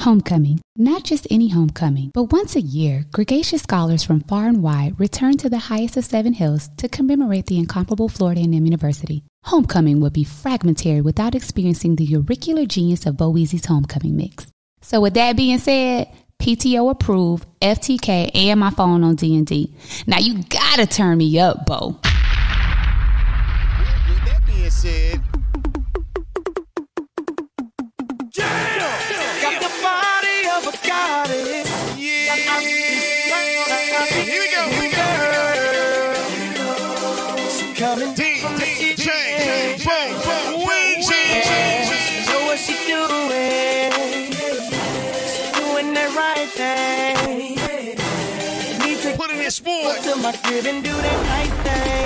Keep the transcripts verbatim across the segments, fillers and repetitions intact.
Homecoming. Not just any homecoming, but once a year, gregarious scholars from far and wide return to the highest of seven hills to commemorate the incomparable Florida A and M University. Homecoming would be fragmentary without experiencing the auricular genius of Weezy's homecoming mix. So with that being said, P T O approved, F T K, and my phone on D and D. Now you gotta turn me up, Bo. With that being said, got the body of a goddess. Yeah. Here we go. Here we go. She coming D, D, J, Bo, Bo, Weezy. She know what she doing. She doing that right thing. Need to Put it in sport. to my crib and do that right thing.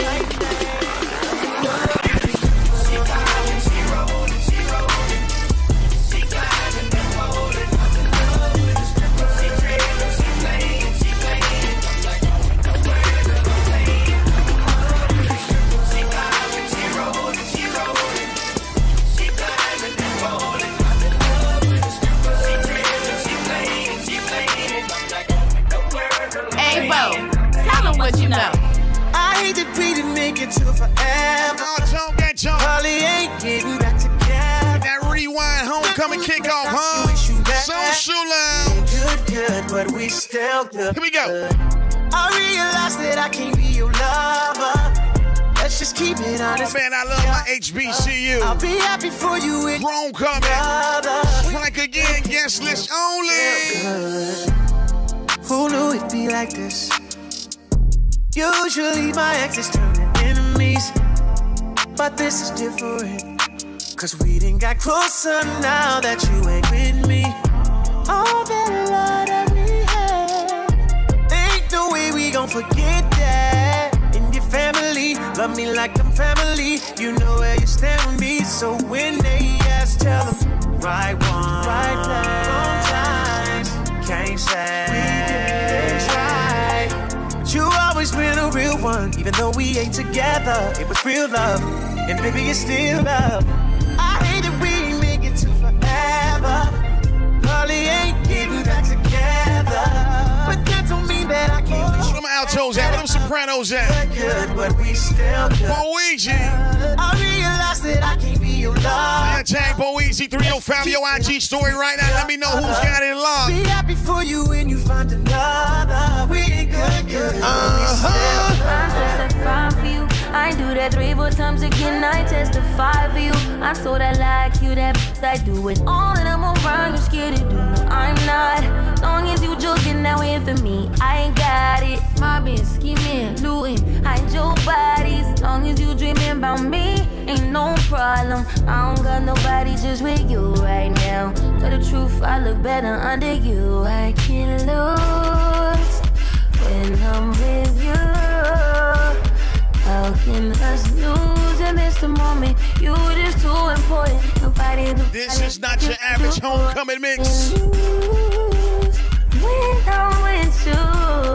What you know? I hate that we didn't make it to forever. Oh, don't get John. Probably ain't getting back together. That rewind homecoming kickoff, huh? Social lounge. Good, good, but we still good. Here we go. I realize that I can't be your lover. Let's just keep it honest. Oh man, I love my H B C U. I'll be happy for you in Homecoming. brother. Strike again, guest list only. Good. Who knew it'd be like this? Usually my exes turn to enemies, but this is different. Cause we done got closer now that you ain't with me. All that love that we had, ain't no way we gon' forget that. And your family, love me like I'm family. You know where you stand with me. So when they ask, tell them right one, right place, wrong times. Can't say we didn't try, but you always been a real one. Even though we ain't together, it was real love, and baby it's still love. I hate that we ain't make it to forever. Probably ain't getting back together, but that don't mean that I can't be. Where them altos at? Where them sopranos at? Good, but we still good. Boezy. I realize that I can't be your love. Tag Boezy three oh five your I G story right now. Let me know who's got it locked. Be happy for you when you find another. We ain't good, good. Uh-huh. I testify for you. I do that three, four times again. I testify for you. I'm so that like you, that I do it all, and I'm around. You scared to do. I'm not. Long as you joking that way for me, I ain't got it. Mobbing, scheming, looting, hide your bodies. Long as you dreaming about me, ain't no problem. I don't got nobody just with you right now. Tell the truth, I look better under you. I can't lose when I'm with you. How can us lose and miss the moment? You just too important. Nobody. This is not your average homecoming mix. When I'm with you,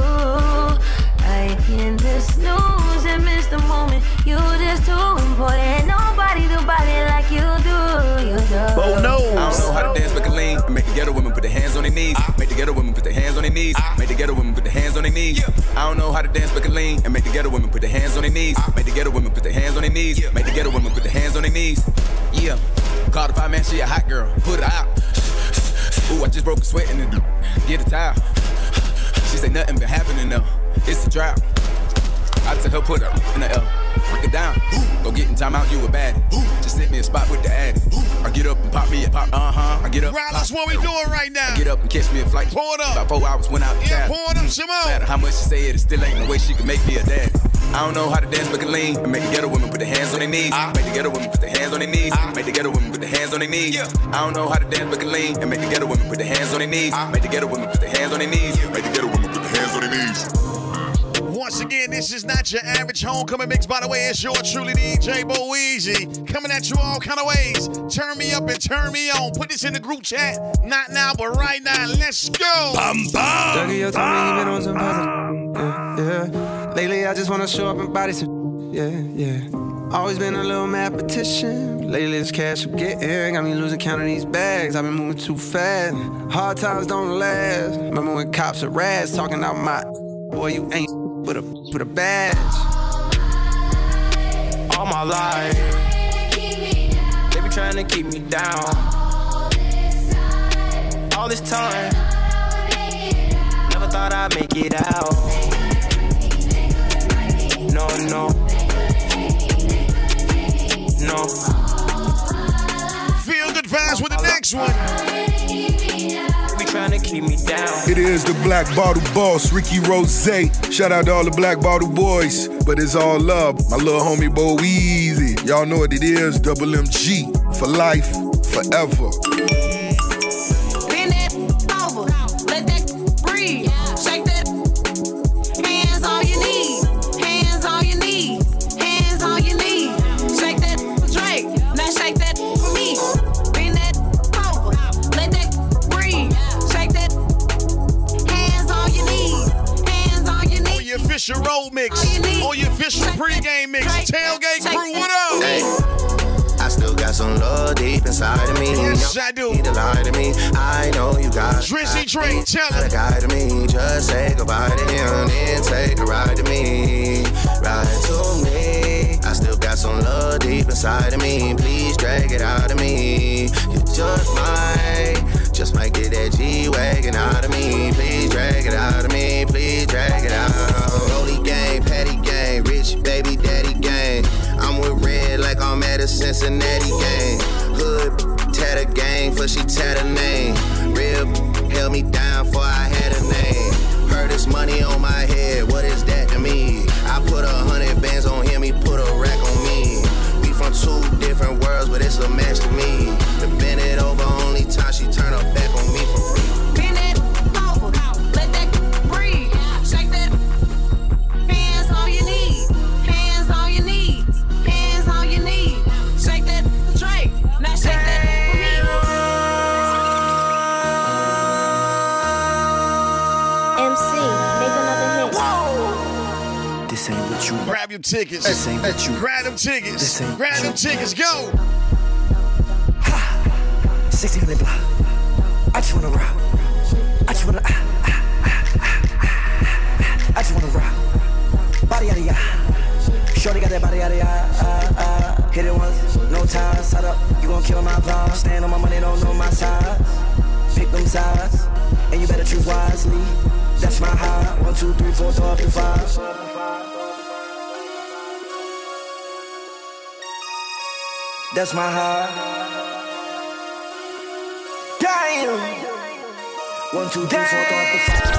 I can just lose and miss the moment. You just too important. Nobody do body like you do. You do. Oh no! I don't know how to dance but can lean. Make the ghetto women put their hands on their knees. Make the ghetto women put their hands on their knees. Make the ghetto women put their hands on their knees. I don't know how to dance but can lean. And make the ghetto women put their hands on their knees. Make the ghetto women put their hands on their knees. Make the ghetto women put their hands on their knees. Yeah. Call the five man, she a hot girl. Put her out. Ooh, I just broke a sweat in the get a towel. She say nothing been happening though. It's a drought. I tell her put her in the L. Break it down. Go get in time out, you a baddie. Just sit me a spot with the addy. I get up and pop me a pop. Uh-huh. I get up. Right, that's what we doing right now. I get up and catch me a flight. Pour it up. About four hours went out the Yeah, cabin. pour it up some more. No matter how much she say it, it still ain't no way she can make me a daddy. I don't know how to dance but can lean. And make the ghetto women put their hands on their knees. Make the ghetto women put their hands on their knees. Make the ghetto women put their hands on their knees. I don't know how to dance but can lean. And make the ghetto women put their hands on their knees. Make the ghetto women put their hands on their knees. Make the ghetto women put their hands on their knees. Once again, this is not your average homecoming mix. By the way, it's your truly D J Weezy coming at you all kind of ways. Turn me up and turn me on. Put this in the group chat. Not now, but right now. Let's go. Bum, bum, Dougie, your time, been on some positive. Yeah, yeah. Lately, I just wanna show up and body some. Yeah, yeah. Always been a little mathematician. Lately this cash I'm getting got me losing count of these bags. I've been moving too fast. Hard times don't last. Remember when cops are rats talking about my boy, you ain't with a with a badge. All my life they be trying to keep me down. All this time, never thought I'd make it out. No, no, no. Feel good vibes with the next one. Be trying to keep me down. It is the Black Bottle Boss, Ricky Rose. Shout out to all the Black Bottle boys, but it's all love. My little homie Bo Weezy. Y'all know what it is. Double M G for life, forever. Bend that over, let that breathe. Shake that. Hands on your knees. Hands on your knees. Hands on your knees. Shake that for Drake. Now shake that for me. Bend that over, let that breathe. Shake that. Hands on your knees. Hands on your knees. On your official road mix. On your official pregame mix. Tailgate crew, what up? Hey. I still got some love deep inside of me. Yes, I do. Need to lie to me. I know you got Drizzy Trey, tell him. A guy to me. Just say goodbye to him, then take a ride to me. Ride to me. I still got some love deep inside of me. Please drag it out of me. You just might, just might get that G-Wagon out of me. Please drag it out of me. Please drag it out. Rolly gang, patty gang, rich baby daddy gang. I'm with red like I'm at a Cincinnati game. Hood tatter gang for she tatter name. Real held me down for I had a name. Heard this money on my head, what is that to me? I put a hundred bands on him, he put a rack on me. We from two different worlds, but it's a match to me. The bend it over, only time she turn her back on me for free. Bend that over, let that breathe. Shake that. Hands on your knees. Hands on your knees. Hands on your knees. Shake that for Drake. Now shake that for me. M C, make another hit. This ain't what you want. Grab your tickets. This ain't what you Grab them tickets. This ain't Grab them tickets. Go. sixty minute block. I just wanna rock. I just wanna. Ah, ah, ah, ah, ah. I just wanna rock. Body yada yada. Shorty got that body yada yada. Ah, ah. Hit it once, no time. Side up, you gon' kill my vibe. Stand on my money, don't know my size. Pick them sides, and you better choose wisely. That's my high. One, two, three, four, four, five, five. That's my high. Damn. One, two, three, four, five, five.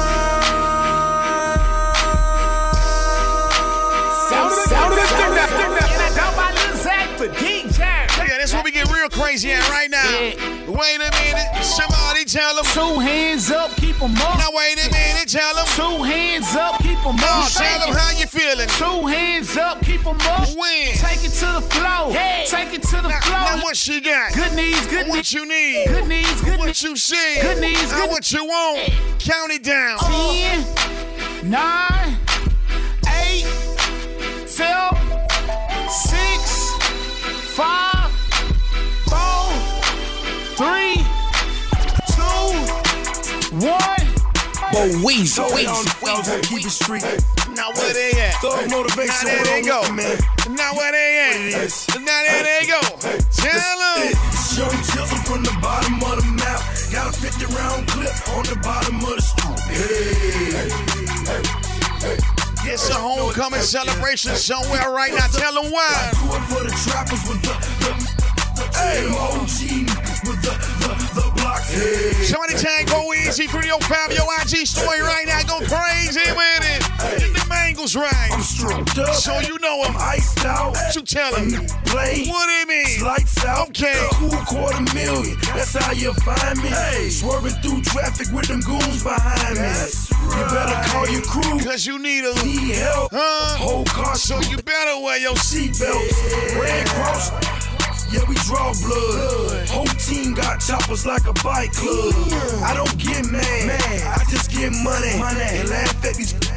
Sound of the thing that thing that down by Lil Zach for D J. Yeah, that's what we get real crazy at right now. Yeah. Wait a minute, somebody tell them. Two hands up, keep them up. Now wait a minute, tell them. Two hands up, keep them up. Oh, tell them how you feeling. Two hands up, keep them up. When? Take it to the floor. Yeah. Take it to the now, floor. Now what she got? Good knees, good knees. What you need? Good knees, good What knees. you see? Good knees, good Now what you want? Count it down. Ten, nine, eight, seven, six, five, four, three, two, one. Bo Weezy, Weezy, Weezy. Keep it street. Now where they at? Now there they go. Now where they at? Now there they go. Tell them. It's Young Jizzle from the bottom of the map. Got a fifty round clip on the bottom of the street. Hey, hey, hey. It's a homecoming celebration somewhere right now. Tell them why. Do it for the trappers with the, the, the M O G with the, the, the blocks. Hey. Somebody tag Go Weezy three oh five, your I G story right now. Go crazy with it. Get the mangles right. I'm stroked up. So you know I'm iced out. What you tell him? Play. What do you mean? Lights out. Okay. Cool quarter million. That's how you find me. Hey. Swerving through traffic with them goons behind me. That's right. You better call your crew. Cause you need a Need help. Huh? Whole car. So you better wear your seatbelts. Red Cross. Yeah, we draw blood. Whole team got choppers like a bike club. I don't get mad. I just get money. And laugh at these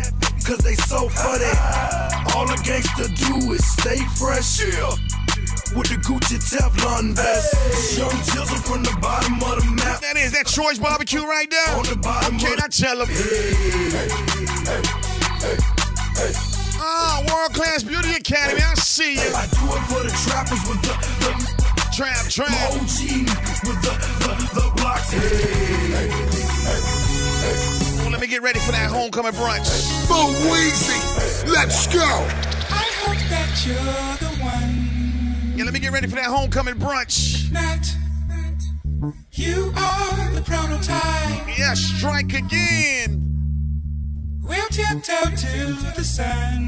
cause they so funny. All a gangster do is stay fresh. Yeah. With the Gucci Teflon vest. Young Jizzle from the bottom of the map. That is, that Troy's barbecue right there. On the bottom okay, of I tell him. Hey, hey, hey, hey, hey. Ah, World Class Beauty Academy, I see you. I do it for the trappers with the, the trap, trap. O G with the, the, the blocks. Hey, hey, hey, hey. Well, let me get ready for that homecoming brunch. Bo Weezy, let's go. I hope that you're the one. Yeah, let me get ready for that homecoming brunch. Not you are the prototype. Yeah, strike again. We'll tiptoe to the sun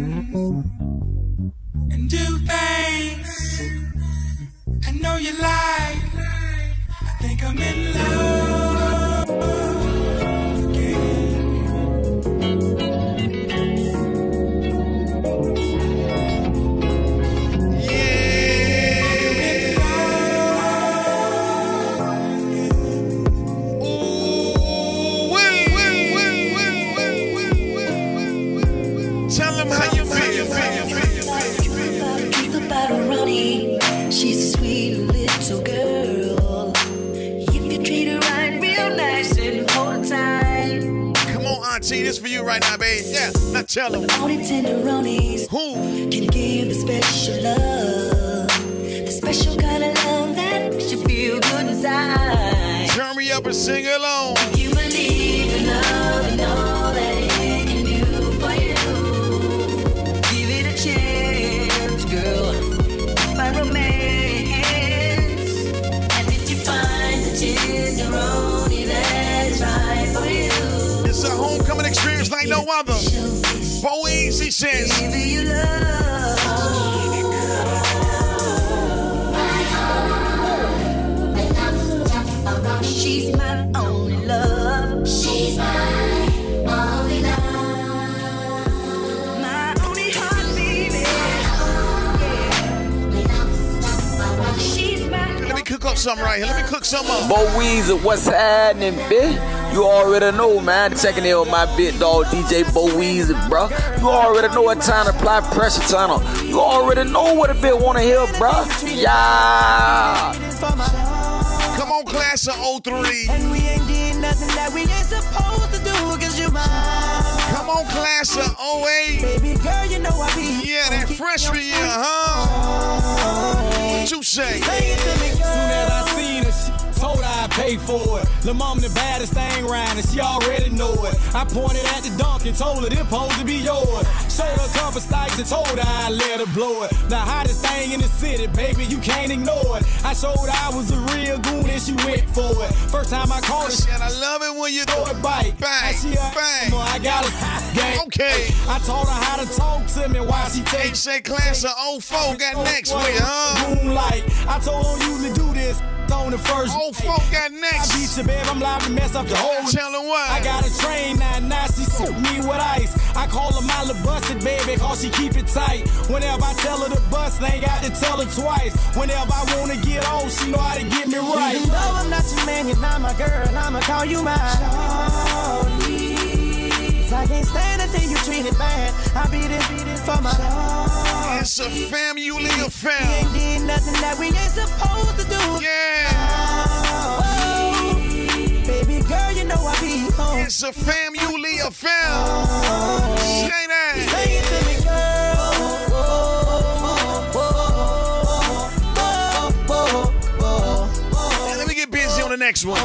and do things I know you like. I think I'm in love again. Tell them how you feel. Keep about a Ronnie. She's a sweet little girl. If you treat her right, real nice and hold her tight. Come on, Auntie, this for you right now, babe. Yeah, now tell them. All the tenderonies. Who can give the special love? The special kind of love that makes you feel good inside. Turn me up and sing along. If you believe in love and all that it can do for you, give it a chance, girl. Find romance. And if you find the tenderoni that's right for you, it's a homecoming experience like no other. Bo Weezy says. Give you love. She's my only love. She's my only love. My only heart, baby. Yeah. She's my. Let me cook up something right here. Let me cook something up. Bo Weezy, what's happening, bitch? You already know, man. Checking in with my big dog, D J Bo Weezy, bro. You already know what time to apply pressure tunnel. You already know what a bitch wanna hear, bro. Yeah. Come on, class of oh three. And we ain't did nothing that we ain't supposed to do, cause you're mine. Come on, class of oh eight. Baby girl, you know I be. Yeah, that freshman year, huh? What you say? Say it to me, girl. Soon as I seen her, she told her I'd pay for it. Lil' mama the baddest thing round, and she already know it. I pointed at the dunk and told her this supposed to be yours. Showed her a couple stikes and told her I'd let her blow it. The hottest thing in the city, baby, you can't ignore it. I showed her I was a real goon and she went for it. First time I called her, she said, I love it when you throw it bite. Bang, she a bang. I got a game. Okay. I told her how to talk to me while she take. They say class of oh four got next with it, huh? Moonlight. I told her usually do this on the first. oh four got next. I beat you, babe. I'm liable to mess up the whole. Tell her what? I got a train now, now she suit me with ice. I call her my little busted baby, cause she keep it tight. Whenever I tell her to bust, I ain't got to tell her twice. Whenever I wanna get on, she know how to get me right. Even though I'm not your man, you're not my girl, I'ma call you mine. Cause I can't stand to see you treated bad. I be this, be this for my dog. It's a family affair. We ain't did nothing that we ain't supposed to do. Yeah. Oh, baby girl, you know I be home. It's a family affair. Oh, say that. Say it to me, girl. Yeah, let me get busy on the next one.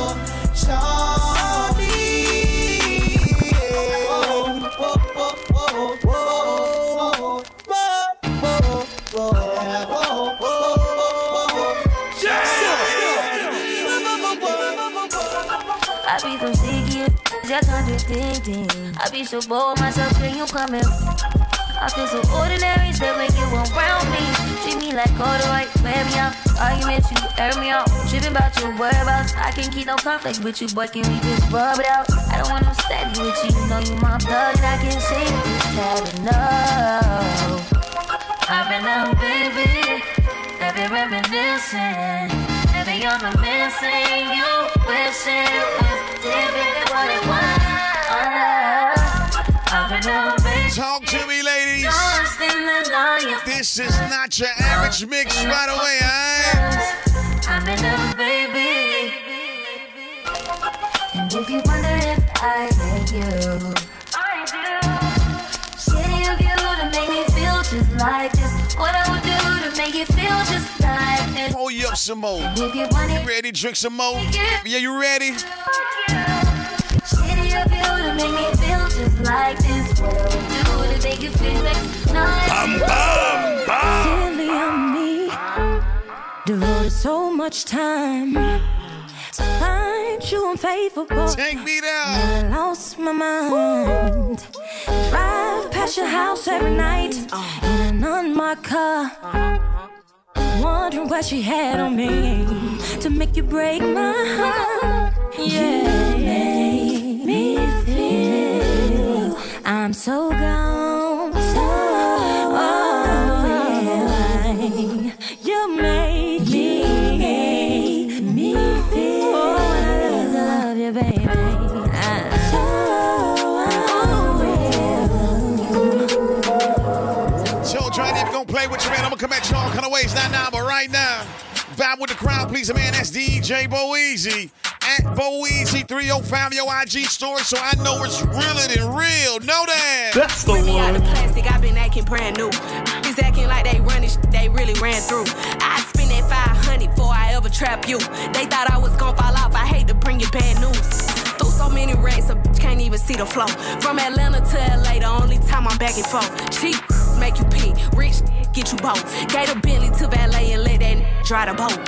I be so sick, you're contradicting. I be so bored myself when you come in. I feel so ordinary, that when you around me. Treat me like corduroy, wear me out. Arguments, you air me out. Tripping about your whereabouts. I can't keep no conflict with you, boy, can we just rub it out? I don't want no steady with you, you know you my blood, and I can see it's had enough. I've been out, baby, I've been reminiscing. Every year I'm missing you, wishing it was different than what it was. Oh, I've been out. This is not your average mix, by the way, alright? I'm in love, baby. And if you wonder if I like you, I do. Shitty of you to make me feel just like this. What I would do to make you feel just like this. Pull you up some more. And if you want it, you ready? Drink some more. Yeah, you ready? Shitty of you to make me feel just like this. What I would do to make you feel just like Bam, bam, bam. Silly on me. Devoted so much time to find you unfaithful. Take me down. I lost my mind. Drive past your house every night in an unmarked car. Wondering what she had on me to make you break my heart. Yeah, you made me feel I'm so gone, so away. You made me, me feel oh, I love you, baby. I'm so away. Try to gonna play with you, man. I'm gonna come at you all kind of ways, not now, but right now. Vibe with the crowd, please, man. That's D J Weezy. At Weezy three oh five, your I G story, so I know it's realer than real. Know that. That's the one. Me out the plastic, I've been acting brand new. He's acting like they running shit they really ran through. I spend that five hundred before I ever trap you. They thought I was gonna fall off. I hate to bring you bad news. Through so many racks, a bitch can't even see the flow. From Atlanta to L A, the only time I'm back and forth. Cheap make you pee, rich get you both. Gave a Bentley to valet and let that dry the boat.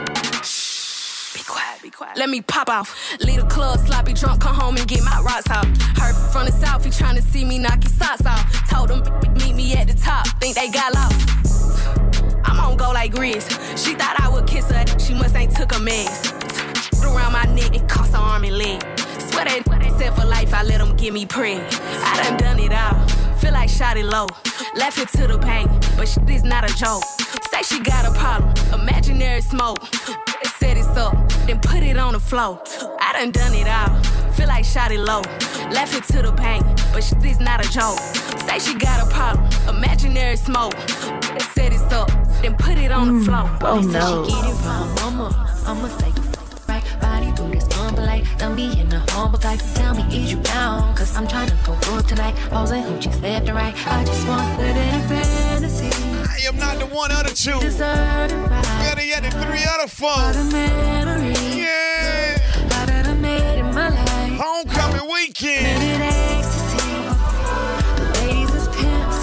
Be quiet, be quiet. Let me pop off. Leave the club, sloppy drunk, come home and get my rocks off. Heard from the south, he tryna see me knock his socks off. Told them meet me at the top, think they got lost. I'm on go like Grizz. She thought I would kiss her, she must ain't took a mess. Around my neck, it cost her arm and leg. Swear that said for life, I let them give me preg. I done done it all, feel like shot it low. Left it to the bank, but shit is not a joke. Say she got a problem, imaginary smoke. Set it up, then put it on the floor. I done done it all, feel like shot it low. Left it to the bank, but shit is not a joke. Say she got a problem, imaginary smoke. Set it up, then put it on the floor. Oh no. She get it wrong, mama, I'ma say right. Body do this unpolite, don't be in the humble type. Tell me, is you down? Cause I'm trying to go good tonight. Posing hoochies left and right. I just want good in a fantasy. I am not the one other two. Deserve it right. Better yet, the three other four. What a memory. Yeah. How that I made in my life. Homecoming weekend. Minute ecstasy. The ladies is pimps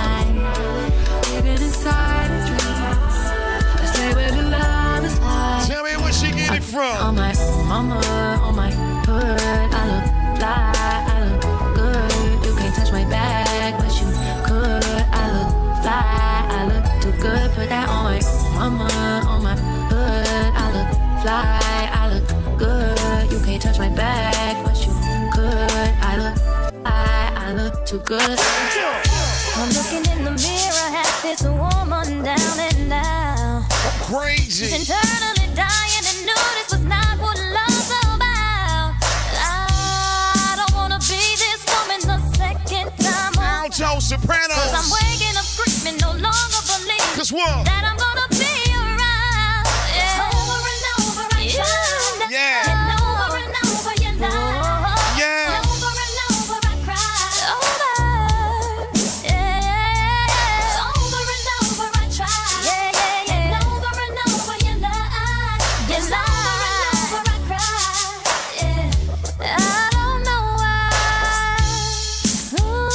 tonight. Living inside a dream. Let's say where the love is like. Tell me where she get it from. On my mama, on my hood. I look fly, I look good. You can't touch my bag, but you could. I look fly, I look too good. Put that on my mama, on my hood. I look fly, I look good. You can't touch my bag, but you could. I look fly, I look too good. I'm looking in the mirror at this woman down and down. Crazy. She's internally dying and knew this was not what love's about. I don't wanna be this woman the second time. Alto sopranos. Cause I'm waking up screaming, no longer believe Cause what? that I'm gonna be around. Yeah. Over and over I tried. Yeah. And over and over you lied. Yeah. And over and over I cried. Over. Yeah. Over and over I tried. Yeah, yeah, yeah. And over and over you lied. You lied. Over and over I cried. Yeah. I don't know why. Ooh.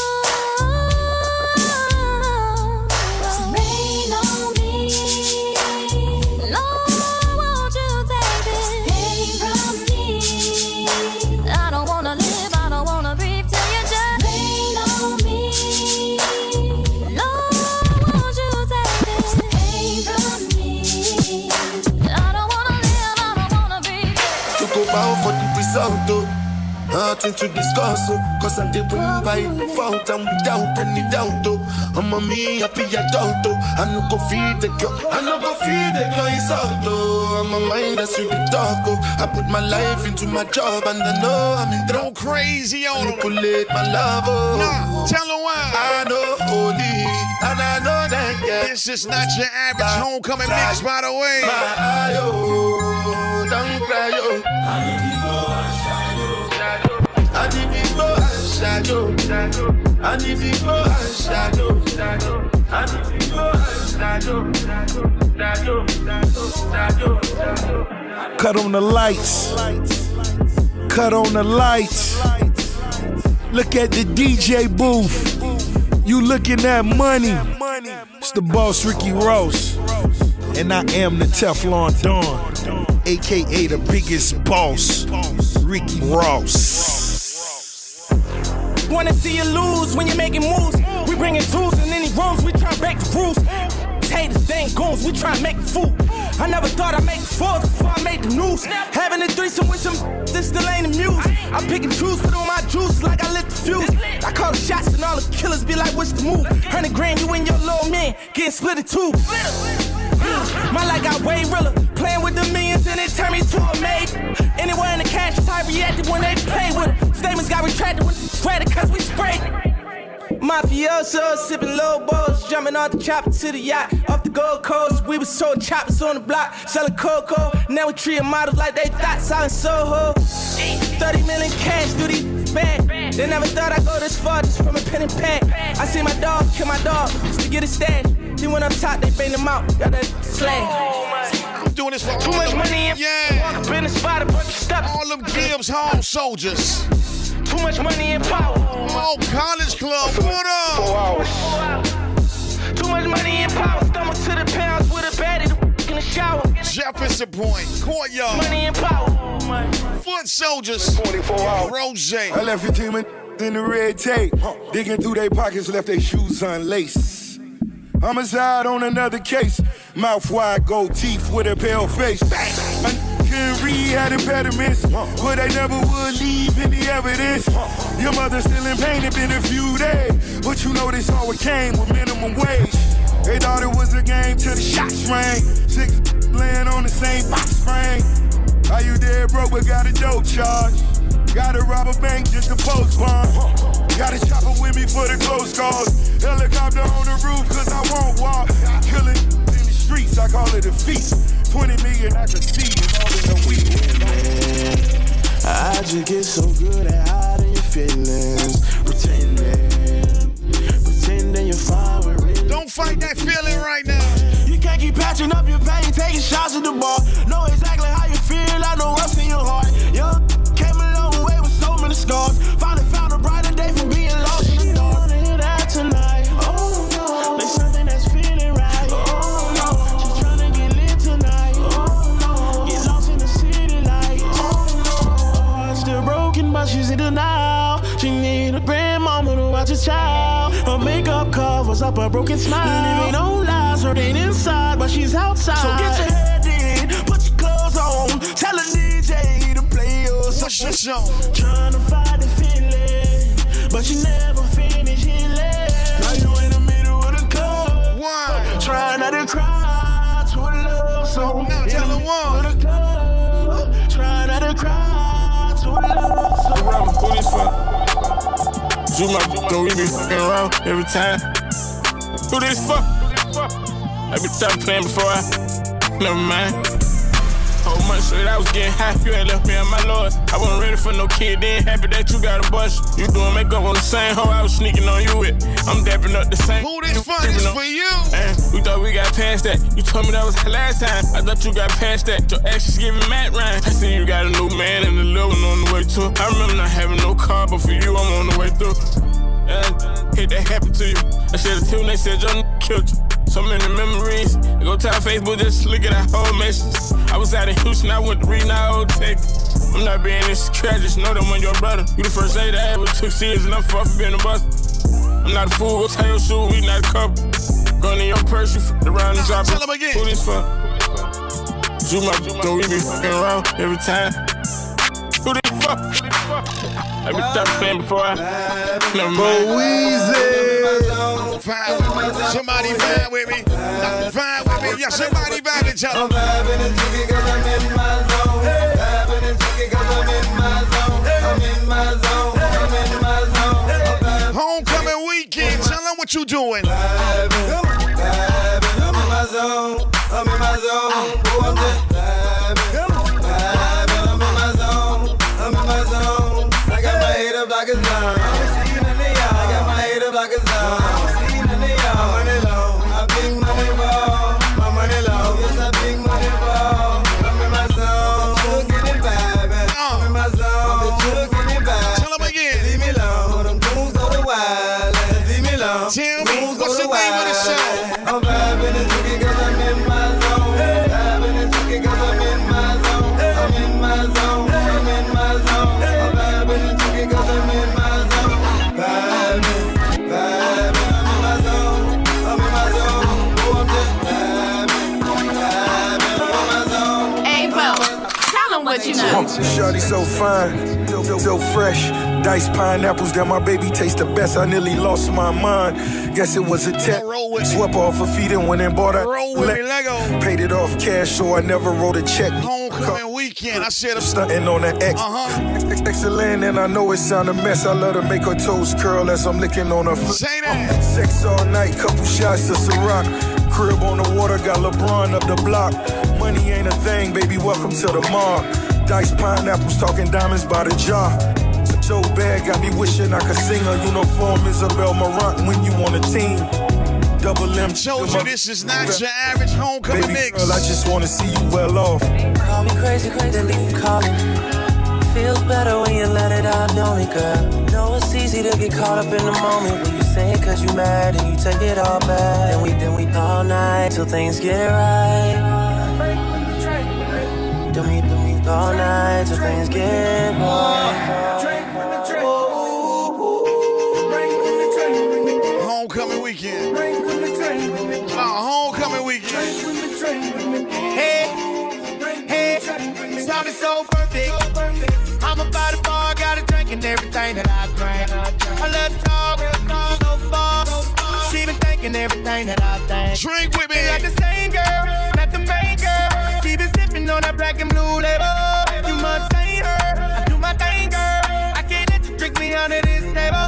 Rain on me. Lord, won't you take this pain from me? I don't wanna live, I don't wanna breathe till you just rain on me. Lord, won't you take this pain from me? I don't wanna live, I don't wanna breathe. Tutto va ho fatto il risalto. Nothing to discuss, oh, cause I did win by fault and without any doubt, oh. I'm a me happy adult, oh. I no go feed the girl, I no go feed the girl, it's out, oh. I'm a mind that's really dark, oh. I put my life into my job and I know I'm in trouble. Go crazy on them. Manipulate my love, oh. Nah, tell them why. I know holy, and I know that, yeah. This is not your average homecoming mix, by the way. My eye, oh, don't cry, oh. I need to go and shadow. I need to go and shadow. I need to go and shadow. I need to go and shadow. Shadow, shadow. Cut on the lights. Cut on the lights. Look at the D J booth. You looking at money. It's the boss Ricky Ross. And I am the Teflon Don, A K A the biggest boss, Ricky Ross. Wanna see you lose when you're making moves. We bringing tools in any rooms, we try to break the rules. Haters, they ain't goons, we try to make a fool. I never thought I'd make fours before I made the news. Having a threesome with some, this still ain't a muse. I pick and choose, put on my juice like I lit the fuse. I call the shots and all the killers be like, what's the move? Hundred grand, you and your little man getting split in two. My life got way realer. Playing with the millions and it turned me to a maid. Anywhere in the cash, I reacted when they played with it. Statements got retracted when it's ready cause we sprayed. Mafioso, sipping low balls, jumping off the chopper to the yacht. Off the Gold Coast, we was sold choppers on the block, selling cocoa. Now we treat models like they thought, selling Soho. thirty million cash, do these bad. They never thought I'd go this far just from a pen and pad. I see my dog kill my dog just to get a stash. Then when I'm top, they bang them out, got that slash. I'm doing this for too much money in, yeah. Walk up in the spot, a bunch of steps. All them Gibbs home soldiers. Too much money and power. Oh, College Club, what up? Four hours. Too much money and power. Stomach to the pounds with a baddie in the shower. Jefferson Point, Courtyard. Money and power. Foot soldiers. twenty-four hours. Rose. I left fifteen minutes in the red tape. Digging through their pockets, left their shoes unlaced. Homicide on another case. Mouth wide, gold teeth with a pale face. Couldn't read, had impediments, but they never would leave any evidence. Your mother still in pain, it been a few days, but you know this all it came with minimum wage. They thought it was a game till the shots rang. Six laying on the same box frame. How you dead broke but got a dope charge? Gotta rob a bank just to post bond. Got a chopper with me for the close calls. Helicopter on the roof cause I won't walk. Killing in the streets, I call it a feast. twenty million I can see it all in a week. I just get so good at hiding your feelings. Pretending, pretending you're fine with real. Don't fight that feeling right now. You can't keep patching up your pain, taking shots at the bar. Know exactly how you feel, I know what's in your heart. Young came a long way with so many scars. Finally found a brighter day from being lost in the dark. Wanna hear that tonight? Oh no, there's something that's feeling right. Oh no, she's trying to get lit tonight. Oh no, get lost in the city lights. Oh no, her heart's still broken, but she's in denial. She need a grandmama to watch her child. Her makeup covers up a broken smile. Living no lies, hurting inside, but she's outside. So get your head in, put your clothes on. Tell the D J to play your song. What's your song? Trying to find the feeling, but you never finish healing. Now you in the middle of the club. Why? Trying not to cry to a love song. Now tell them one. Trying not to cry to a love song. Around who this fuck? Zoom out, don't we be fucking around every time? Who this fuck? I be stopped playing before I. Never mind. Whole month straight, I was getting high. You had left me on my lord. I wasn't ready for no kid, then happy that you got a bust. You doing makeup on the same hoe I was sneaking on you with. I'm dapping up the same. Who this fuck is for you? Man, we thought we got past that. You told me that was last time. I thought you got past that. Your actions giving Matt Ryan. I see you got a new man and a little one on the way too. I remember not having no car, but for you, I'm on the way through. And hate that happened to you. I said it too, and they said your n killed you. So many memories. I go to our Facebook, just look at our whole message. I was out in Houston, I went to reading our old text. I'm not being insecure, just know that when your brother. You the first lady I ever took serious, and I'm far from being a bust. I'm not a fool, go tie your shoe, we not a couple. Going in your purse, you f***ed around and drop it. Tell him again. Who this fuck? Zoom out, don't we be fucking around every time? Who this fuck? Let me stop playing before I. Never mind. Weezy. Vibe with me. Somebody vibe with me. Vibe with me. Yeah, somebody vibe each other. I'm vibing and jiggy cause I'm in my zone. Vibing and jiggy cause I'm in my zone. I'm in my zone. I'm in my zone. Homecoming weekend. Tell them what you doing. Vibing, vibing. I'm in my zone. I'm in my zone. Oh, I'm just vibing. Vibing. I'm in my zone. I'm in my zone. I got my head up like a zone. I got my head up like a zone. Tell me, what's the name of the show? I'm vibing and jiggy cause I'm in my zone. Vibing and jiggy cause I'm in my zone. I'm in my zone. I'm in my zone. I'm vibing and jiggy cause I'm in my zone. Vibing, vibing, I'm in my zone. I'm in my zone. Oh, I'm just vibing, vibing, I'm in my zone. Hey, Bo, tell them what you know. Shorty so fine, so, so, so fresh. Diced pineapples that my baby tastes the best. I nearly lost my mind. Guess it was a test. Swept off her feet and went and bought a Lego. Paid it off cash, so I never wrote a check. Homecoming weekend. I said I'm stunting on the X. Uh-huh. Excellent, and I know it sound a mess. I let her make her toes curl as I'm licking on her foot. Say that. Sex all night, couple shots of Ciroc. Crib on the water, got LeBron up the block. Money ain't a thing, baby. Welcome to the mall. Diced pineapples, talking diamonds by the jar. So bad, got me wishing I could sing a uniform Isabel Marant when you on a team. Double M. Told you this is not your average homecoming Baby mix. girl, I just want to see you well off. Call me crazy, crazy, leave you calling. Feels better when you let it out, don't it, girl? Know it's easy to get caught up in the moment when you say it cause you mad and you take it all back. Then we, then we all night till things get right. Then we, then we all night till things get right. Homecoming weekend. Uh, homecoming weekend. Hey, hey, something so perfect. I'm about to bar, got a drink and everything that I drink. I love talk, so far. She been thinking everything that I think. Drink with me. Like the same girl, not the main girl. She been sipping on that black and blue label. You must say her, I do my thing, girl. I can't let you drink me under this table.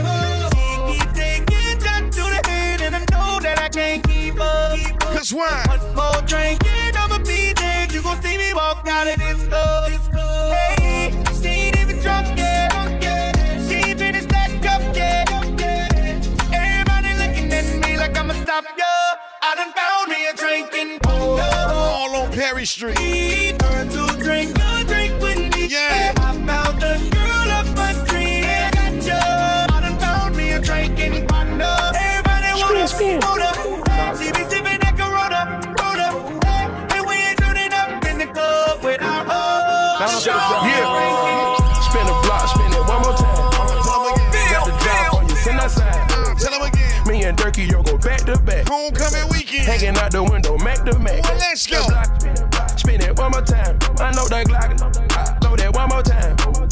That I can't keep up. Cause why? One more drink and I'ma be dead. You gon' see me walk out of this club. Hey, she ain't even drunk yet. She ain't finished that cup yet. Everybody looking at me like I'ma stop ya. I done found me a drinking partner. All on Perry Street. Turn to drink a drink with me. Yeah. I found the girl of my dreams. I got ya. I done found me a drinking partner. Spin, spin. She be sipping that Corona, Corona, and we ain't turning up in the club with our own. Yeah. Spin the block, spin it one more time. Got the drop on you, send that side. Tell them again. Me and Durkee, yo, go back to back. Homecoming weekend. Hanging out the window, Mac to Mac. Well, let's go. Spin it one more time. I know that Glock. Throw that one more time.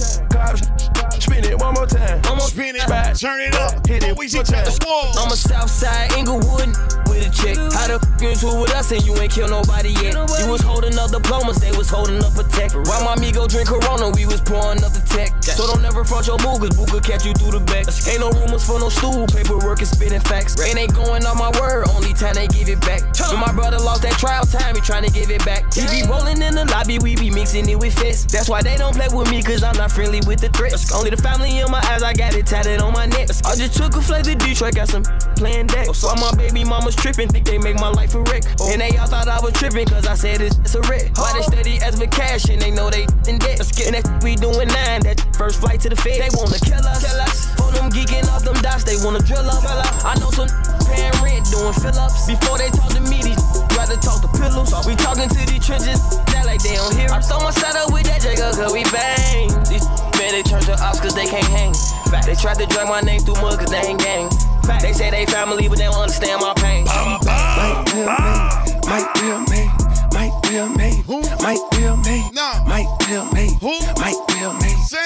Spin it one more time. I'm gonna spin it, Spot. Turn it up. Hit it. We see the squad. I'm a Southside Inglewood with a chick. How the f you two with us and you ain't kill nobody yet? You was holding up diplomas, they was holding up a tech. While my amigo drink Corona, we was pouring up the tech. So don't ever front your move, cause Boo could catch you through the back. Ain't no rumors for no stool, paperwork is spitting facts. And they going on my word, only time they give it back. When my brother lost that trial time, he trying to give it back. He be rolling in the lobby, we be mixing it with fists. That's why they don't play with me, cause I'm not friendly with the threats. Only the family in my eyes, I got it tatted on my neck. I just took a flight to Detroit, got some playing deck. So my baby mama's tripping, think they make my life a wreck. And they all thought I was tripping, cause I said it's, it's a wreck. Why they steady as for cash and they know they in debt. And that we doing nine, that first flight to the Fed. They wanna kill us, kill us. For them geeking off them dots, they wanna drill up. I know some paying rent, doing fill-ups. Before they talk to me, these rather talk to pillows. We talking to these trenches, that like they don't hear. I throw my side up with that Jacob, cause we bang. These man, they turn to ops cause they can't hang. Fact, they tried to drag my name through mud cause they ain't gang. Fact, they say they family, but they don't understand my pain. Might be a me, might be a me, might be a me, might be a me, no, might be a me, who? might be a me. Say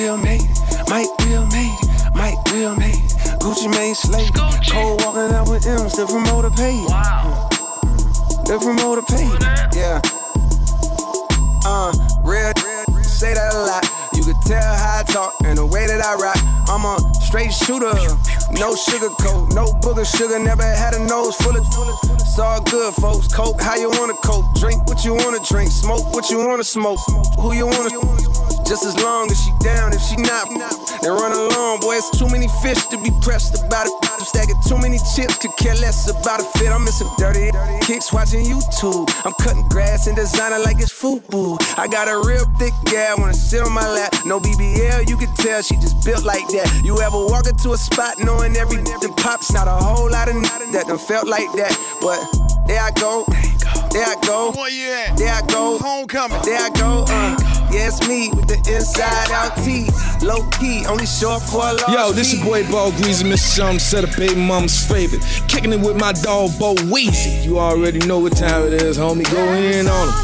will made it, might will made it, might will made it. Gucci made slave. Cold walking out with M's, the promoter paid. Wow. The promoter paid. Yeah. Uh, real, real, say that a lot. You could tell how I talk and the way that I rock. I'm a straight shooter, no sugar coat, no booger sugar. Never had a nose full of. It's all good, folks. Coke, how you wanna coke? Drink what you wanna drink. Smoke what you wanna smoke. Who you wanna? Just as long as she down. If she not, then run along. Boy, it's too many fish to be pressed about it. I'm stacking too many chips, could care less about a fit. I'm missing dirty kicks watching YouTube. I'm cutting grass and designing like it's FUBU. I got a real thick gal wanna sit on my lap. No B B L, you can tell she just built like that. You ever walk into a spot knowing every the pops? Not a whole lot of that done felt like that, but there I go, there I go, there I go, homecoming, there I go. Uh, yeah, it's me with the inside out T, low key, only short for a long. Yo, this your boy Ball Greasy, Mister Some said a baby mama's favorite. Kicking it with my dog Bo Weezy. You already know what time it is, homie. Go in on him.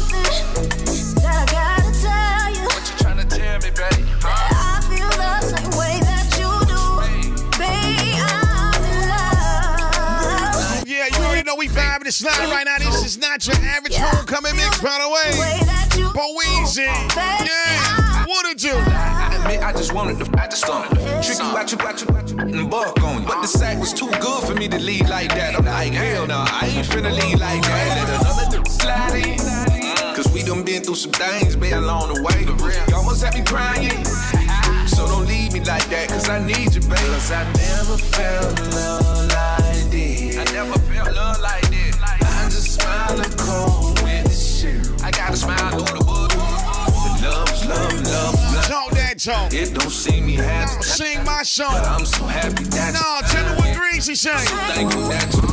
We vibing the slide right now. This is not your average homecoming mix, by the way. But Weezy, yeah, what it do? I admit I just wanted to, I just wanted to trick you out, you out, you out, and buck on you. But the sack was too good for me to leave like that. I'm like, hell no, I ain't finna leave like that. Let another slide in, cause we done been through some things, been along the way. You almost had me crying, so don't leave me like that, cause I need you, baby. Cause I never felt love like this. I never felt love like this. I just smile and cold with this shit. I gotta smile through the wood. Love, love, love, love. Talk that talk. It don't see me happy. Sing my song. But I'm so happy that no, tell me what Greasy saying. So thankful that you're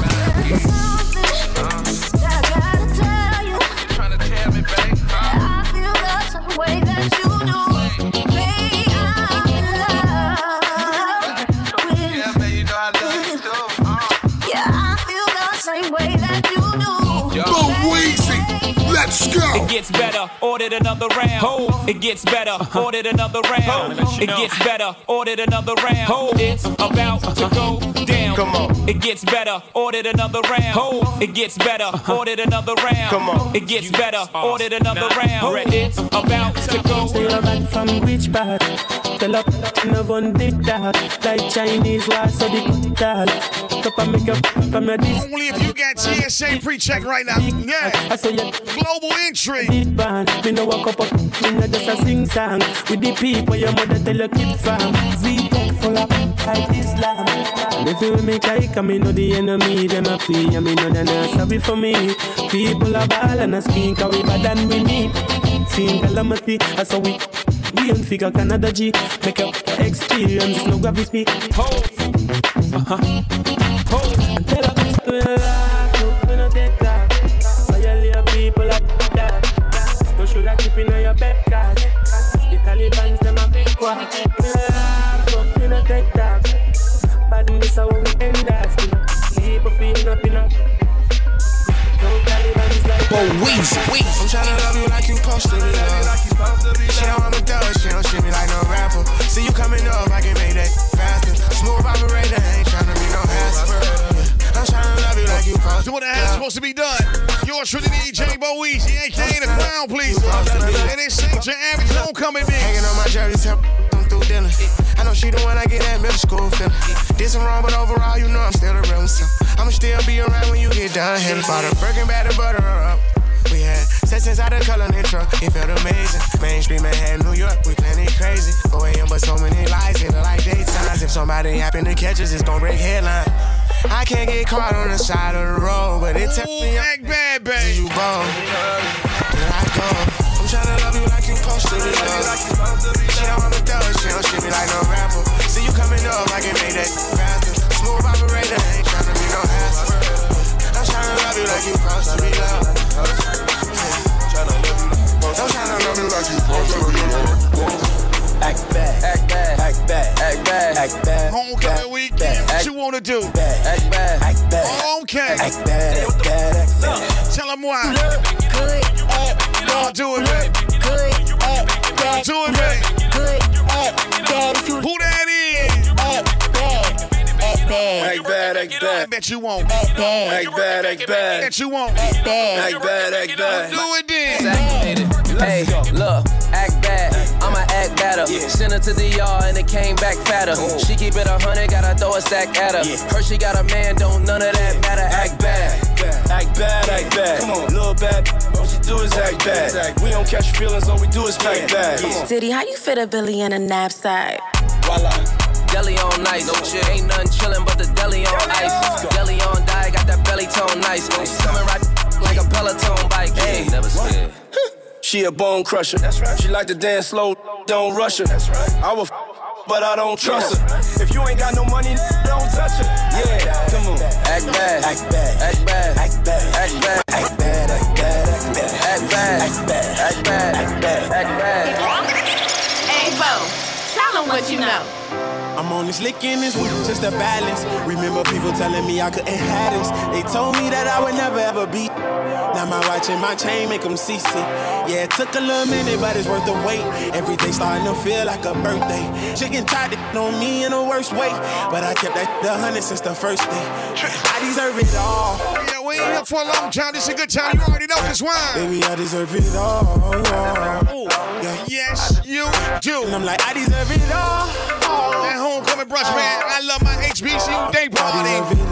back. I gotta tell you. Trying to tell me, babe. I feel the same way that you do. Baby, I'm in love with you. Yeah, baby, you know I love you too. Yeah, I feel the same way that you do. Go Weezy, let's go. It gets better, ordered another round. Oh. It gets better, ordered another round. Oh. It gets better, ordered another round. Oh. It's about to go down. Come on. It gets better, ordered another round. Oh. It gets better, ordered another round. Come on. It gets better, ordered another round. It's about to go. Say you're back from which part? Tell up, no gun did that. Like Chinese war, so they cut that. Cup and make up from your dis. Only if you got T S A pre-check right now. Yeah. I say you global entry. Big band, me no walk up, me no just a sing song. With the people your mother tell you keep from. We take full up like Islam. And if you make like, I me know the enemy, them a play. I me know they're not sorry for me. People are ball and a skin, cause we bad than we need. Seeing calamity, that's how we. We don't figure Canada G. Make up experience, no gravity. Hold. Uh-huh. Hold. And tell us we don't laugh, no, we don't take that. Violate people like that. No should have keep in your bed card. The Taliban's them a big quack. We don't laugh, no, we don't take that. But in this how we end that. People feeling up in a. Bo Weezy, Weezy. I'm tryna love you like you supposed to be loved. She don't wanna do it, she don't shit me like no rapper. See you coming up, I can make that faster. Smooth operator, ain't tryna be no hassle. I'm tryna love you like you supposed to. Do what the hell's supposed to be done. Yours truly, D J Bo Weezy, A K A the Crown, please. And this ain't your average homecoming mix. Hanging on my jersey, tell them through dinner. I know she the one I get that middle school feeling. Did some wrong, but overall, you know I'm still a real one. I'ma still be around when you get done. Hit about a Birkin bag to butter her up. We had sex inside the color in truck, it felt amazing. Mainstream Manhattan, New York, we plenty crazy. four A M but so many lies, it like daytimes. If somebody happen to catch us, it's gon' break headline. I can't get caught on the side of the road, but it tell me act bad, baby. You bold, then I go. I'm tryna love you like you supposed to be loved. She don't wanna do it, she don't shit me like no rapper. See you coming up, I can make that faster. Smooth operator, ain't tryna be no hassle. I'm tryna love you like you supposed to be loved. I'm tryna love you like you supposed to be loved. Act bad, act bad, act bad, act bad, act bad. Homecoming weekend, what you wanna do? Act bad, act bad. Okay. Act bad, act bad, act bad. Tell them why. Look good, act bad. Do it, baby. Good, act bad. Do it, baby. Good, act I bet you won't. Act bad. Act bad, act bad. Bet you won't. Act bad. Act bad, act bad. Do it then. Hey, look, act bad, I'ma act better. Send her to the yard and it came back fatter. She keep it a hundred, gotta throw a stack at her. Her she got a man, don't none of that matter. Act bad, act bad, act bad. Come on, little bad, all she do is act bad. We don't catch feelings, all we do is act bad. Diddy, how you fit a Billy in a knapsack? Voila. Deli on nice, no shit, ain't nothing chillin' but the deli on ice. Deli on die, got that belly tone nice. Coming right like a Peloton bike, hey, never scared. She a bone crusher. That's right. She like to dance slow, don't rush her. That's right. I will f but I don't trust her. If you ain't got no money, don't touch her. Yeah, come on. Act bad, act bad, act bad, act bad, act bad, act bad, act bad, act bad, act bad, act bad, act bad, act bad. Hey, Bo, tell them what you know. I'm only slicking this week, just a balance. Remember people telling me I couldn't have this. They told me that I would never ever be. Now my watch and my chain make them see see. Yeah, it took a little minute, but it's worth the wait. Everything starting to feel like a birthday. Chicken tried to on me in the worst way, but I kept that the hundred since the first day. I deserve it all. Yeah, we ain't here for a long time. This is a good time. You already know this one. Baby, I deserve it all. Ooh, yeah. Yes, you do. And I'm like, I deserve it all. That homecoming brush, man. I love my H B C U day party.